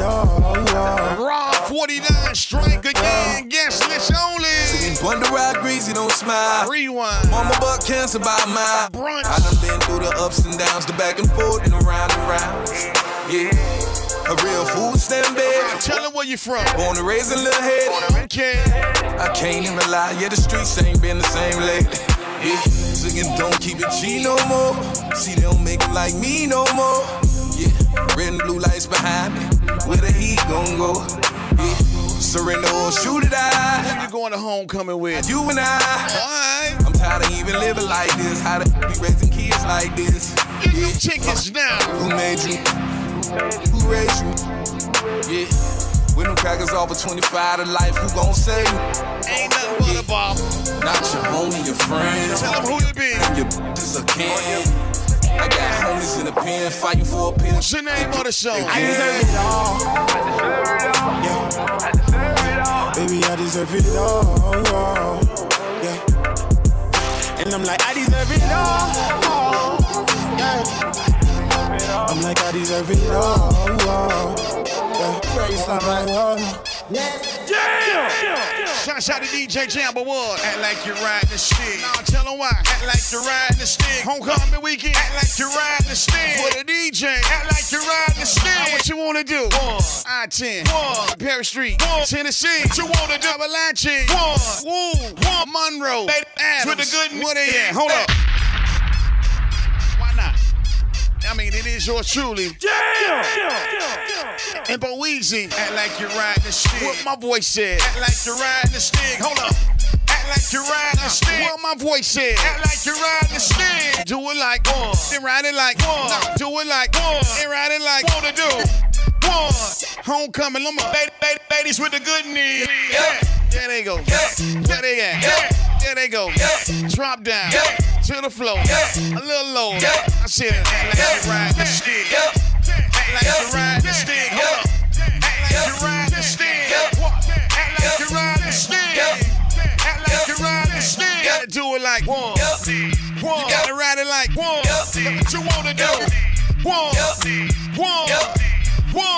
Raw forty-nine, strike again. Guest list only. Singing Wonder Ride Greasy, don't smile. Rewind. Mama buck cancer by a mile. Brunch. I done been through the ups and downs, the back and forth and around and round. Yeah. A real food stand bed. Tell them where you from. Born and raised a little head. Okay. I can't even lie, yeah, the streets ain't been the same lately. Yeah, singing don't keep it G no more. See, they don't make it like me no more. Yeah, red and blue lights behind me. Where the heat gon' go? Yeah, surrender or shoot it out. Who you going to homecoming with? You and I. Alright. I'm tired of even living like this. How to be raising kids like this? Get your tickets now. Who made you? Who raised you? Yeah. With them crackers off of twenty-five to life, who gon' save you? Ain't nothing but a bop. Not your homie, your friend. Tell them who you be. Your bitches a can. I got homies in the pen fighting for a pen. What's your name of the show? I deserve it all. Yeah. Baby, I deserve it all. Yeah. And I'm like, I deserve it all. Yeah. I'm like, I deserve it all. Shout out to D J Jambo Wood. Act like you're riding the stick. Now tell them why. Act like you're riding the stick. Homecoming weekend. Act like you're riding the stick. For the D J. Act like you're riding the stick. Now what you wanna do? One. I ten. One. Perry Street. One. Tennessee. What you wanna do? Appalachia. One. Woo. One. Monroe. Adams. With the good. Where they at? Hold up. Why not? I mean, it is yours truly. Yeah! And but Weezy, act like you're riding the stick. What my voice said. Act like you're riding the stick. Hold up. Act like you're riding the stick. What my voice said. Act like you're riding the stick. Do it like one. Then ride it like one. No, do it like one. And ride it like one to do. One. Homecoming. Let my ladies with the good knees. Yeah. There they go. Yeah. There they at. Yeah. There they go. Yeah. Drop down. Yeah. To the floor. Yeah. A little lower. Yeah. I said it. Act like you ride the stick. Yeah. Act like you ride the stick. Hold up. Act like you ride the stick. Act like you ride the stick. Act like you ride the stick. Gotta do it like one. One. Gotta ride it like one. What you wanna do? One. One. One.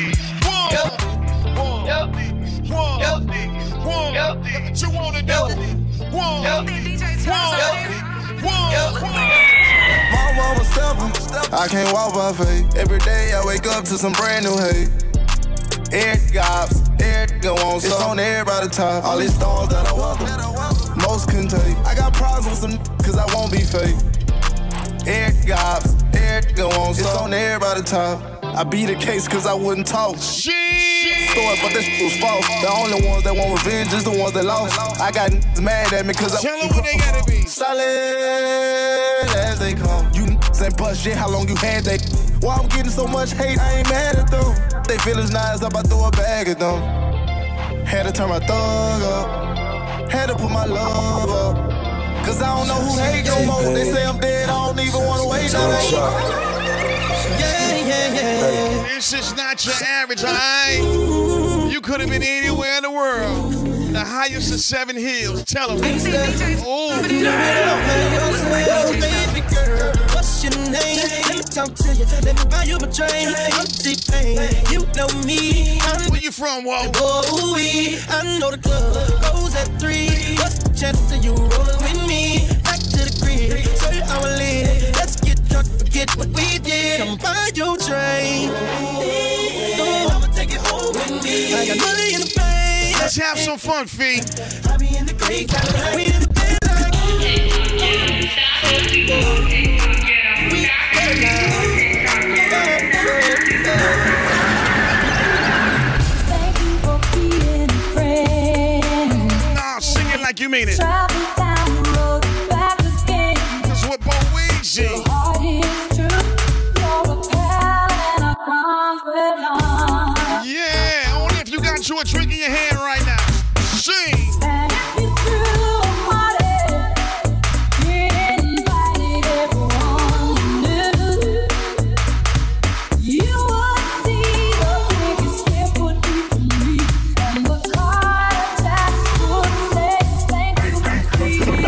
One. One. One. What you wanna do? One. My mama stubborn, I can't walk by faith. Every day I wake up to some brand new hate. Every gops, every go on, it's on everybody's top. All these stars that I welcome, most can take. I got problems with some cause I won't be fake. Every gops, every go on, it's on everybody's top. I beat the case cause I wouldn't talk. Story, but this shit was false. The only ones that want revenge is the ones that lost. I got n***s mad at me cause I tell them what they gotta be. Solid as they come. You n***s ain't bust shit, how long you had they? Why I'm getting so much hate, I ain't mad at them. They feelings nice up, I throw a bag at them. Had to turn my thug up. Had to put my love up. Cause I don't know who hate no more. They say I'm dead, I don't even wanna wait no more. Yeah, yeah, yeah. This is not your average, alright? You could have been anywhere in the world. The highest of seven hills. Tell them. Oh. Baby girl, what's your name? Let me talk to you. Let me buy you a drink. I'm deep pain. You know me. Where you from, Whoa? Oh, we. I know the club goes at three. What's the chance of you rolling with me? Back to the crib. Show you how I live. Let's get drunk, forget what we did. Come buy your drink. Oh, I'ma take it home with me. I got money in the bank. Let's have some fun, Fee. I be in the creek. We in the bed like. Thank you for being a friend. Nah, sing it like you mean it. Travel down the road, back again. This is what Bo Weezy. Your heart is true. You're a pal and a confidant. Yeah, only if you got you a drink in your hand right now. Sing. And if you do want it, you invited everyone you knew. You would see the biggest gift would be for me. And the card attached would say thank you for being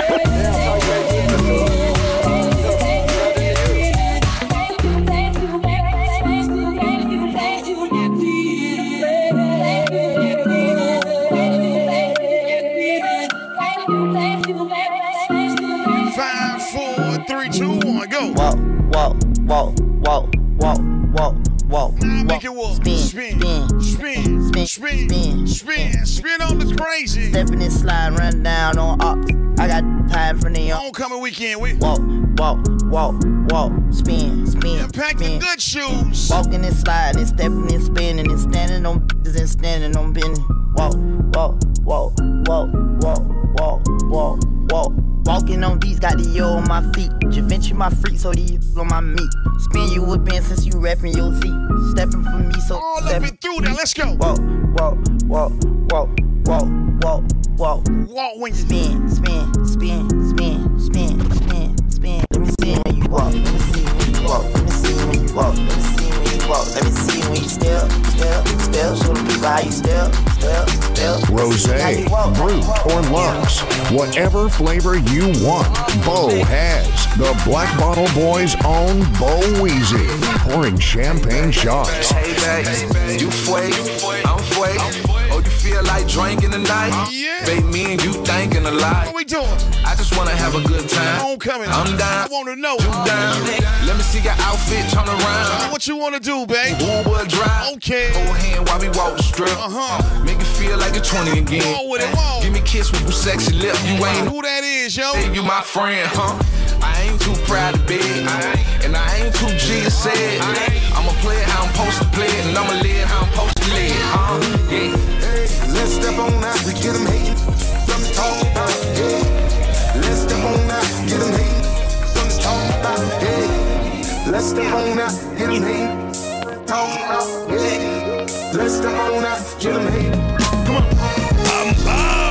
Five, four, three, two, one, go. Walk, walk, walk, walk, walk, walk, walk. Now make it walk. Spin, spin, spin, spin, spin, spin, spin on the crazy. Stepping and sliding, run down on ops. I got tired from the homecoming weekend. We walk, walk, walk, walk, spin, spin. Pack the good shoes. Walking and sliding, and stepping and spinning, and standing on bitches and standing on business. Walk, walk, walk, walk, walk, walk, walk, walk. Walking on these, got the yo on my feet. Javinci my freak, so these on my meat. Spin you a bin since you rapping your Z. Stepping for me, so all up and through there. Let's go. Walk, walk, walk, walk, walk, walk, walk. Walk when you spin, spin, spin, spin, spin, spin, spin. Let me see when you walk. Let me see when you walk. Let me see when you walk. Let me see when you walk. Let me see when you step, step, step. Show the people how you step, step, step. Rosé, Brut, or Lux, whatever flavor you want, Bo has. The Black Bottle Boys' own Bo Weezy, pouring champagne shots. Hey, babe, you fake, I'm fake. Oh, you feel like drinking tonight? Yeah. Babe, me and you thinking a lot. What we doing? I just wanna have a good time. Homecoming. I'm down. I wanna know. You down? Let me see your outfit turn around. What you wanna do, babe? Woodwood drive. Okay. Hold hand while we walk the strip. Uh-huh. Make it feel like you're twenty again. Roll with it, roll. Give me a kiss with your sexy lip. You ain't who that is, yo. Hey, you my friend, huh? I ain't too proud to beg, and I ain't too G to say it. I'ma play it how I'm supposed to play it, and I'ma live how I'm supposed to live, huh? Yeah. Hey, let's step on out to get them hating. From the talk about, yeah. Let's step on out, get them hating. From the talk about, yeah. Let's step on out, get them hating. Talk about, yeah. Let's step on out, get them hating. Come on. I'm Bob.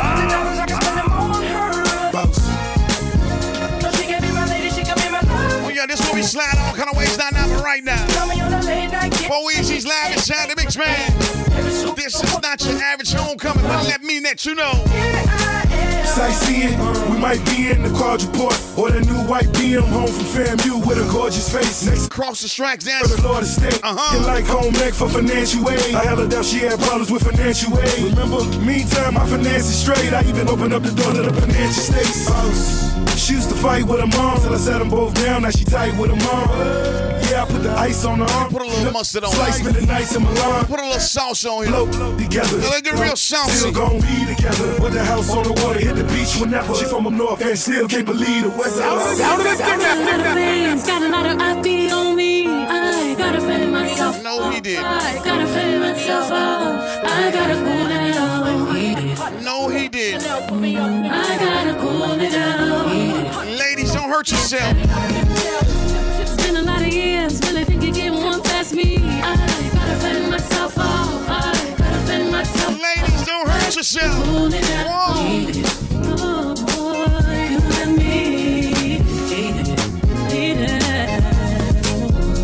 This will be slide all kind of ways down now, but right now. Bo Weezy's live inside the mix, man. This is not your average homecoming, but let me let you know. Sightseeing, we might be in the quadruport or the new white B M home from FAMU with a gorgeous face. Next across the strikes down the Lord Estate. Uh-huh. And like home ec for financial aid. I held her down, she had problems with financial aid. Remember, meantime, my finances straight. I even opened up the door to the financial states. She used to fight with her mom till I set them both down. Now she tight with her mom. Yeah, I put the ice on her arm. Put a little mustard on her. Slice me the nights in Milan. Put a little sauce on here. Blow together. Let get real saucy. Still gon' be together. Put the house on the water, hit the beach whenever. She from up north and still can't believe the west side. Got a lot of fans, got a lot of I P on me. I gotta fend myself. No, he did. I gotta fend myself off. I gotta cool it down. No, he did. I gotta cool it down. Ladies, don't hurt yourself. It's been a lot of years, really think you can one past me. I gotta fend myself off. I gotta fend myself. Ladies, don't hurt yourself. Cool it down. Oh, boy, you and me.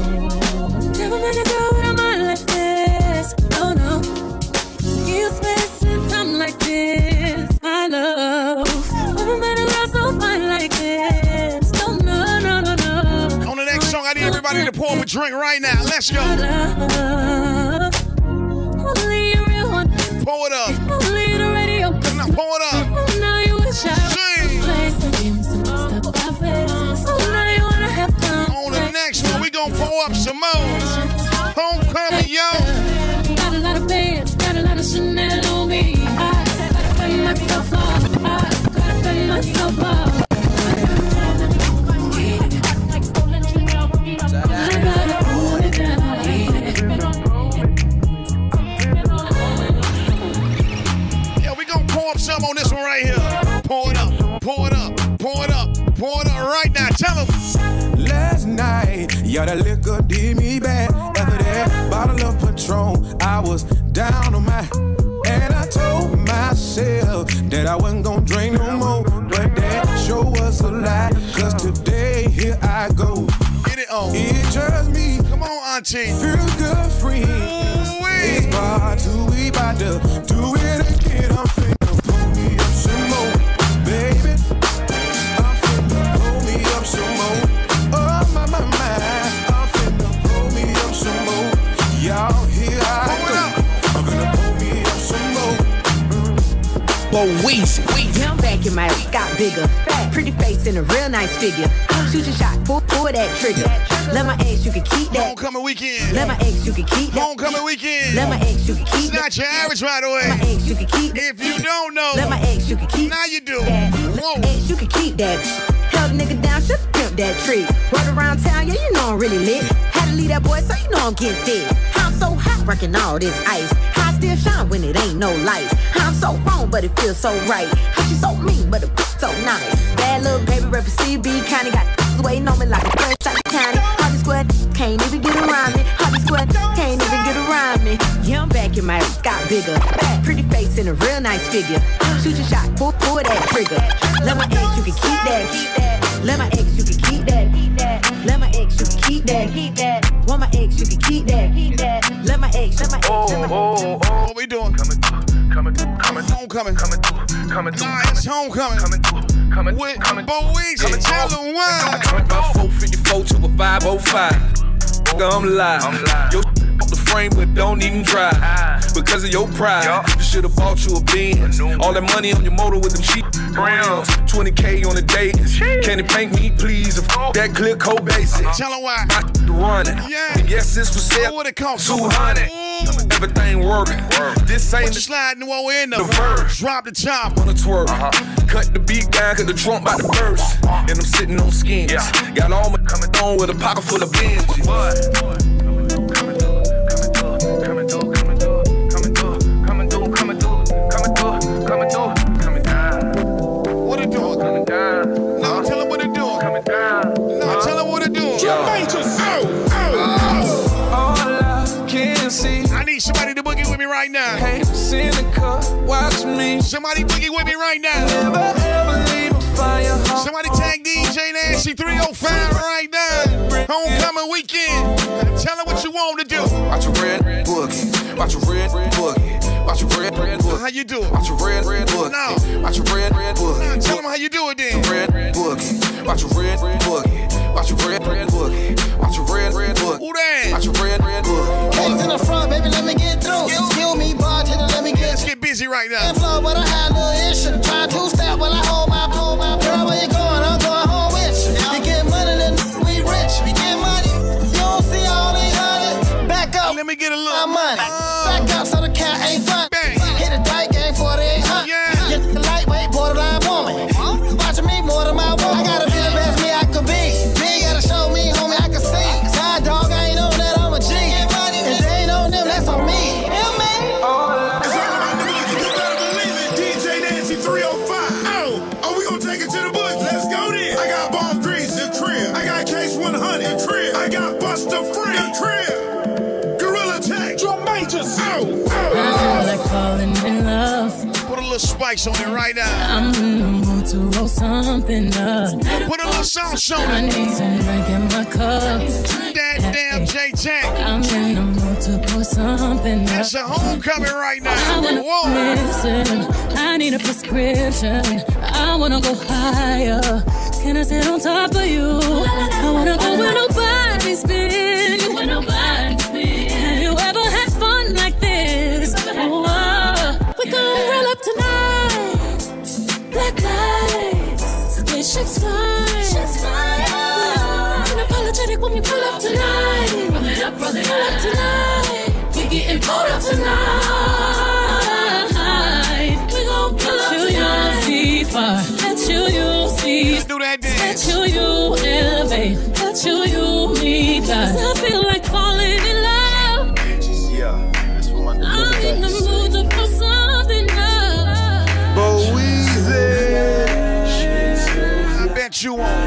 everybody to pour up a drink right now. Let's go. Only a real one. Pour it up. Only the radio. Now pour it up. Now you wish I On the next one, we gonna pour up some more. Homecoming, yo. Got a lot of bands, got a lot of Chanel on me. I gotta pay myself up. I gotta pay myself up. Yeah, we gonna pour up some on this one right here. Pour it up, pour it up, pour it up, pour it up right now. Tell them. Last night, y'all that liquor did me bad. After that bottle of Patron, I was down on my. And I told myself that I wasn't gonna drink no more. But that sure was a lie. Cause today, here I go. Get it on. It's just me. Come on, auntie. Feel good, friends. It's about to, we about to do it again. I'm finna pull me up some more, baby. I'm finna pull me up some more. Oh, my, my, my. I'm finna pull me up some more. Y'all, here I go. I'm finna pull me up some more. Whoa, Weezy, Weezy. Yeah, I'm back in my got bigger. Fat, pretty face and a real nice figure. Shoot your shot, pull, pull that trigger. Let my ex, you can keep that. Homecoming weekend. Let my ex, you can keep that. Homecoming weekend. Let my ex, you can keep that. It's not your average, by the way. Let my ex, you can keep that. If you don't know. Let my ex, you can keep now you do. that. Whoa. Let my ex, you can keep that. Held a nigga down, should pimp that tree. Rode around town, yeah, you know I'm really lit. Had to leave that boy, so you know I'm getting thick. I'm so hot, working all this ice. I still shine when it ain't no lights. I'm so wrong, but it feels so right. How she so mean, but it feels so nice. Bad little baby, rapper C B, kinda got waiting on me like a friend shot the county. Hardy squad can't even get around me. Hardy squad can't even get around me. Yeah, I'm back in my got bigger. Fat, pretty face and a real nice figure. Shoot your shot, pull, pull that trigger. Let my ex, you can keep that. Let my ex, you can keep that. Let my ex, you can keep that. Want my ex, you can keep that. Let my ex, let my ex, let my ex. What we doing? Coming, coming, coming, homecoming, coming, coming. Nah, it's homecoming. Coming, coming, with Bo Weezy. Tell them why. I drink my four fifty-four to a five oh five. I'm live. Yo, off the frame, but don't even try. Because of your pride, you should've bought you a Benz. All that money on your motor with them cheap rims. twenty K on a date. Can you paint me, please? If that clear coat basic. Tell them why. My running. Yeah. And yes, it's for sale. What it cost? two hundred. Everything working. This ain't the sliding the in the, the verse. Drop the top. On the twerk. Uh-huh. Cut the beat down, cause the trunk by the burst. And I'm sitting on skins. Yeah. Got all my coming on with a pocket full of bins. What? What it doing? Coming down. No, tell them what it doing. Coming down. No, tell them what it doing. I need somebody to boogie with me right now. Hey, cynical, watch me. Somebody boogie with me right now. Never ever leave a fire. Somebody tag D J Nancy three oh five right now. Homecoming weekend. Tell her what you want to do. Watch your red boogie. Watch your red boogie. Watch your red boogie. How you do it? Watch your red boogie. No. Watch your red boogie. No, tell them how you do it then. Red boogie. Watch your red boogie. Watch your red boogie. Watch your red boogie. Who that? Watch your red boogie. Hands in the front, baby, let me get through. Excuse me, bartender, let me get. Let's get busy right now. Floor, but I had no issue. Try to step while I hold my hold my girl. Where you going? I'm going home with you. You get money, then we rich. We get money. You don't see all these hundred. Back up. Let me get a little my money. Back up so the cat ain't fun. Bang. Hit a dyke game forty-eight hundred. Yeah. Get the lightweight borderline woman. Watching me more than my woman. I gotta be the best me I could be. Big gotta show me, homie, I can see. Side dog, I ain't know that I'm a G. And they ain't on them, that's on me. Yeah, man. It's all about the boogie, you better believe it. D J Nancy three oh five. Oh, oh, we gonna take it to the boogie. Let's go then. I got Bomb Grease in crib. I got Case one hundred in crib. I got Buster Free in crib. Gorilla Tech. Drum Majors. Oh, oh, oh. I feel like falling in love. Put a little spice on it right now. I'm in the mood to roll something up. Put a little sauce on I it. need some drink in my cup. That damn J Tech. I'm in the mood to pour something up. That's a homecoming right now. I wanna Whoa. listen. I need a prescription. I wanna go higher. Can I sit on top of you? I wanna go where nobody's been. when we pull up tonight. Run it up, run it up tonight. We getting pulled up tonight. We gon' pull up tonight. Let you, you see. Let's do that dance. Let you, you elevate. Let you, you meet us. I feel like falling in love. Yeah, that's what my I'm in the mood to put something up. But Weezy, I bet you won't.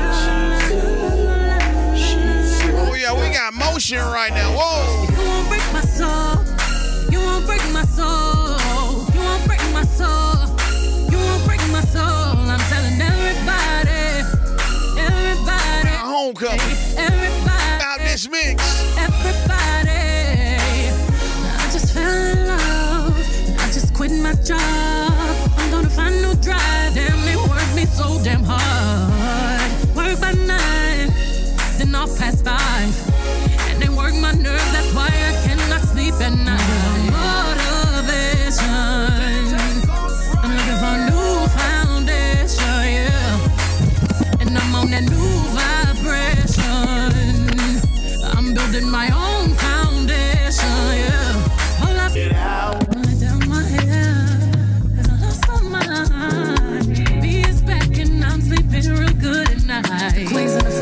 Oh yeah, we got motion right now. Whoa. You won't break my soul. You won't break my soul. You won't break my soul. You won't break my soul. I'm telling everybody, everybody. Homecoming. Everybody. About this mix. Everybody. I just fell in love. I just quit my job. I'm gonna find no drive. Damn, they work me so damn hard. Work by nine, then off past five. And they work my nerves. That's why I cannot sleep at night. Motivation. I'm looking for a new foundation, yeah. And I'm on that new vibration. I'm building my own foundation, yeah. Hold up. Get out. Let down my head. And I lost my mind. B is back and I'm sleeping real good at night. Queens in the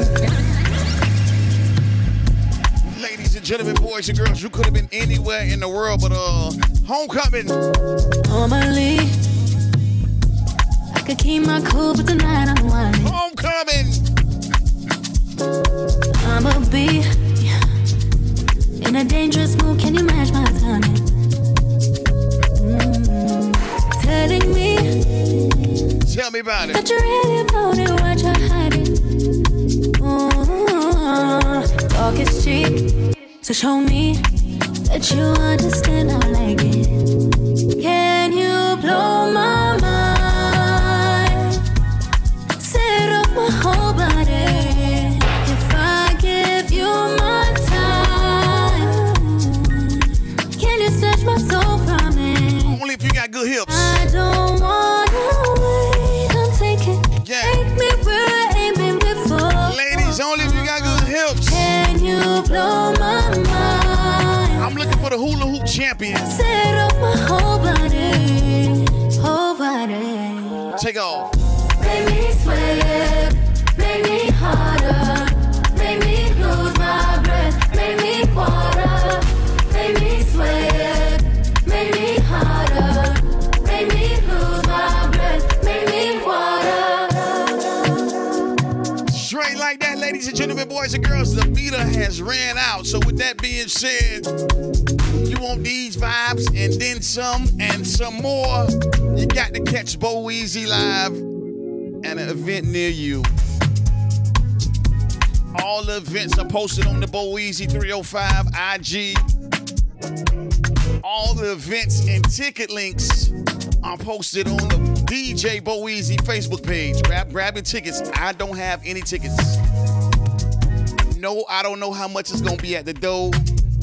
Ladies and gentlemen, boys and girls, you could have been anywhere in the world, but uh, homecoming. Normally, I could keep my cool, but tonight I'm whining. Homecoming. I'ma be in a dangerous mood. Can you match my timing? Mm. Telling me, tell me about it. that you really about it, what you're hiding. Ooh, talk is cheap, so show me that you understand. I like it. Can you blow my mind? Set off my whole body. If I give you my time, can you snatch my soul from it? Only if you got good hips. I don't wanna wait. Don't take it. Yeah. Take me where I ain't been before. Ladies, only if you got good hips. Can you blow my mind? I'm looking for the hula hoop champion. Set off my whole body, whole body. Take off. Make me sweat, make me harder, make me lose my breath, make me water, make me sweat, make me harder, make me lose my breath, make me water. Straight like that, ladies and gentlemen, boys and girls, the meter has ran out. So with that being said, you want these vibes and then some and some more, you got to catch Bo Weezy live at an event near you. All the events are posted on the Bo Weezy three oh five I G. All the events and ticket links are posted on the D J Bo Weezy Facebook page. Grab, grab your tickets. I don't have any tickets. No, I don't know how much it's gonna be at the door.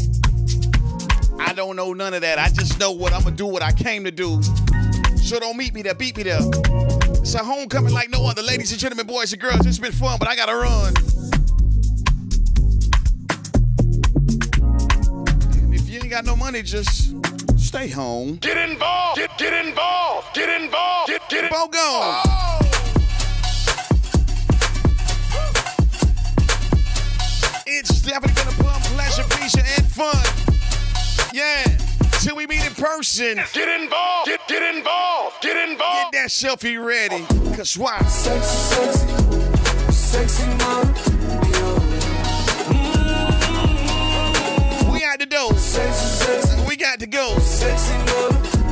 I don't know none of that. I just know what I'm gonna do, what I came to do. So don't meet me there, beat me there. It's a homecoming like no other. Ladies and gentlemen, boys and girls, it's been fun, but I gotta run. And if you ain't got no money, just stay home. Get involved. Get get involved. Get involved. Get get involved. Go. It's definitely gonna pump pleasure, pleasure, and fun. Yeah. Till we meet in person. Get involved. Get get involved. Get involved. Get that selfie ready. Cause why? Sexy, sexy, sexy mom. Mm-hmm. We got to go. Sexy, sexy. We got to go. Sexy mom.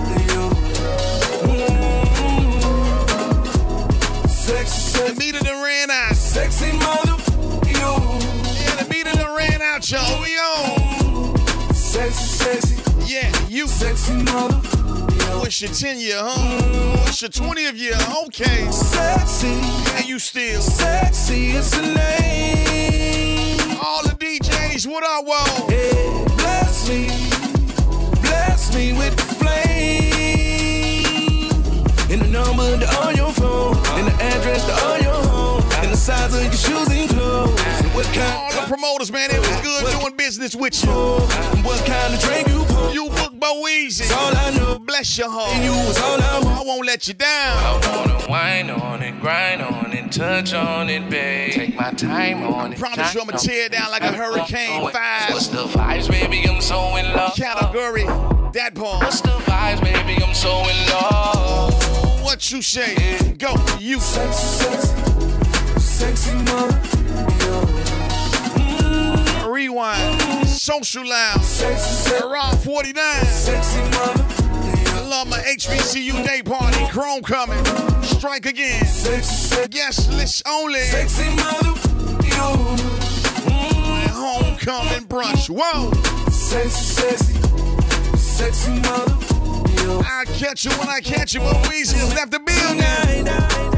Mm-hmm. Sexy, sexy. The meter done ran out. Sexy mother. Yeah, the meter done ran out, y'all. We on. Sexy, sexy. Yeah, you. Sexy mother. What's your ten year, huh? What's your twentieth year? Okay. Sexy. And you still. Sexy is the name. All the D Js, what I want? Yeah, bless me. Bless me with the flame. And the number to on your phone. And the address to all your home. And the size of your shoes and clothes. And what All the promoters, man, it was good doing business with you. What kind of drink you pour? You book Weezy. All I know. Bless your heart. And you was all I want. I won't let you down. I wanna wine on it, grind on it, touch on it, babe. Take my time on it. Promise you I'ma tear it down like a hurricane. Five. What's the vibes, baby? I'm so in love. Category. That part. What's the vibes, baby? I'm so in love. What you say? Go, you. Sexy, sexy, sexy mother. Mm. Rewind. Social Lounge. Around forty-nine. Sexy mother. I love my H B C U day party. Chrome coming. Strike again. Guest list only. Sexy mother. Mm. Homecoming brunch. Whoa. Sexy, sexy, sexy mother. I'll catch you when I catch you. But Weezy has left the building.